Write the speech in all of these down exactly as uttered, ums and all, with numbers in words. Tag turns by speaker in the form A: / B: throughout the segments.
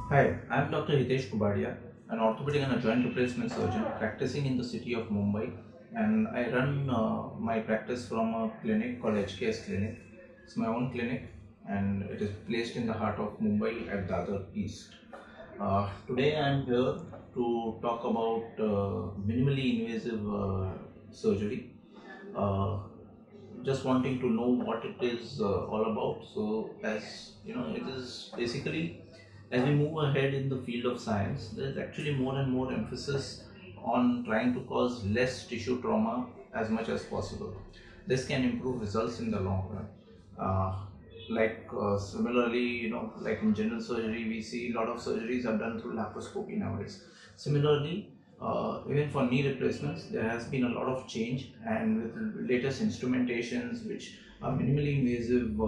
A: Hi, I'm Doctor Hitesh Kubadia, an orthopedic and a joint replacement surgeon practicing in the city of Mumbai, and I run uh, my practice from a clinic called H K S Clinic. It's my own clinic, and it is placed in the heart of Mumbai at Dadar East. Uh, today I'm here to talk about uh, minimally invasive uh, surgery. Uh, just wanting to know what it is uh, all about. So, as you know, it is basically as we move ahead in the field of science, there is actually more and more emphasis on trying to cause less tissue trauma as much as possible. This can improve results in the long run. Uh, like uh, similarly, you know, like in general surgery, we see a lot of surgeries are done through laparoscopy nowadays. Similarly, uh, even for knee replacements, there has been a lot of change, and with the latest instrumentations which are minimally invasive,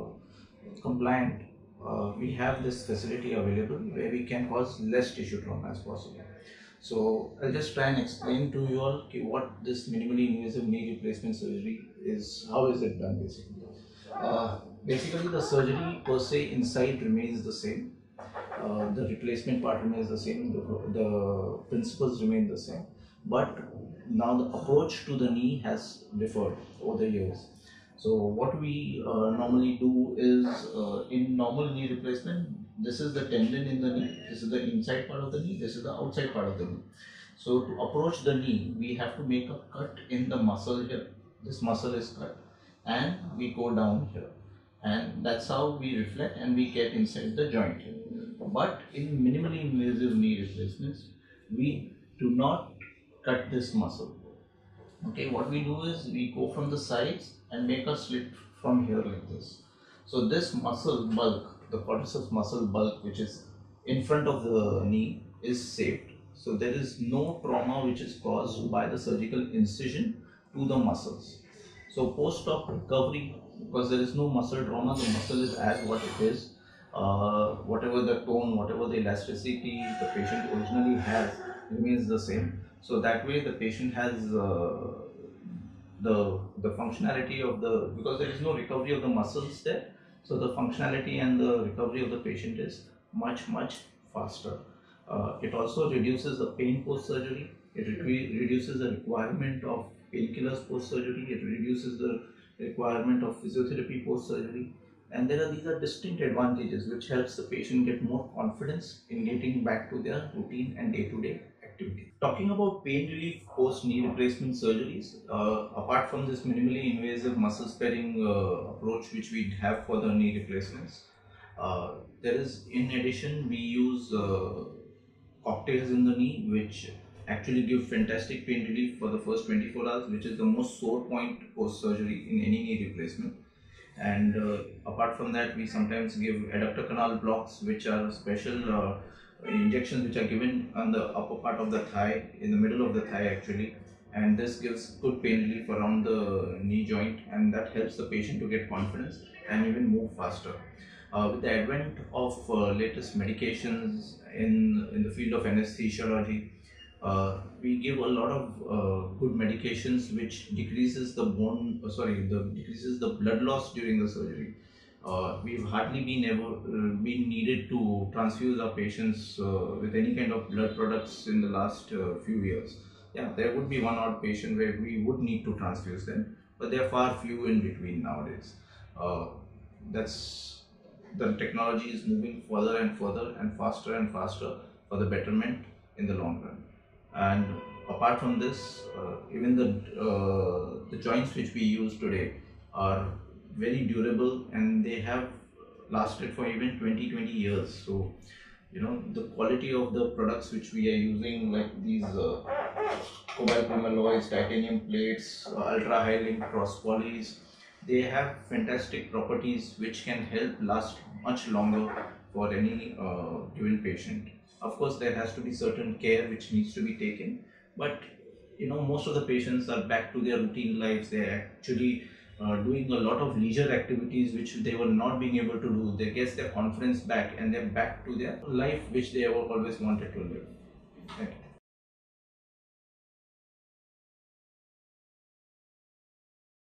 A: uh, compliant, uh, we have this facility available where we can cause less tissue trauma as possible. So I'll just try and explain to you all okay, what this minimally invasive knee replacement surgery is, how is it done basically. Uh, basically the surgery per se inside remains the same. Uh, the replacement part remains the same, the, the principles remain the same, but now the approach to the knee has differed over the years. So what we uh, normally do is uh, in normal knee replacement, this is the tendon in the knee, this is the inside part of the knee, this is the outside part of the knee. So to approach the knee, we have to make a cut in the muscle here. This muscle is cut and we go down here, and that's how we reflect and we get inside the joint here. But in minimally invasive knee replacements, we do not cut this muscle. Okay, what we do is we go from the sides and make a slit from here like this. So this muscle bulk, the quadriceps muscle bulk, which is in front of the knee, is saved. So there is no trauma which is caused by the surgical incision to the muscles. So post-op recovery, because there is no muscle trauma, the muscle is as what it is. Uh, whatever the tone, whatever the elasticity the patient originally has remains the same. So that way the patient has uh, the the functionality of the, because there is no recovery of the muscles there. So the functionality and the recovery of the patient is much much faster. Uh, it also reduces the pain post surgery. It re reduces the requirement of painkillers post surgery. It reduces the requirement of physiotherapy post surgery. And there are these are distinct advantages which helps the patient get more confidence in getting back to their routine and day-to-day activity. Talking about pain relief post knee replacement surgeries, uh, apart from this minimally invasive muscle sparing uh, approach which we have for the knee replacements, uh, there is, in addition, we use uh, cocktails in the knee which actually give fantastic pain relief for the first twenty-four hours, which is the most sore point post surgery in any knee replacement. And uh, apart from that, we sometimes give adductor canal blocks, which are special uh, injections which are given on the upper part of the thigh, in the middle of the thigh actually, and this gives good pain relief around the knee joint, and that helps the patient to get confidence and even move faster. Uh, with the advent of uh, latest medications in, in the field of anesthesiology, uh, we give a lot of uh, good medications which decreases the bone, uh, sorry, the decreases the blood loss during the surgery. Uh, we've hardly been able, uh, been needed to transfuse our patients uh, with any kind of blood products in the last uh, few years. Yeah, there would be one odd patient where we would need to transfuse them, but there are far few in between nowadays. Uh, that's the technology is moving further and further and faster and faster for the betterment in the long run. And apart from this, uh, even the uh, the joints which we use today are very durable, and they have lasted for even twenty twenty years. So you know, the quality of the products which we are using, like these uh, cobalt alloys, titanium plates, uh, ultra high link cross polys, they have fantastic properties which can help last much longer for any uh, given patient. Of course, there has to be certain care which needs to be taken, but you know, most of the patients are back to their routine lives. They are actually uh, doing a lot of leisure activities which they were not being able to do. They get their confidence back and they're back to their life which they have always wanted to live. Right.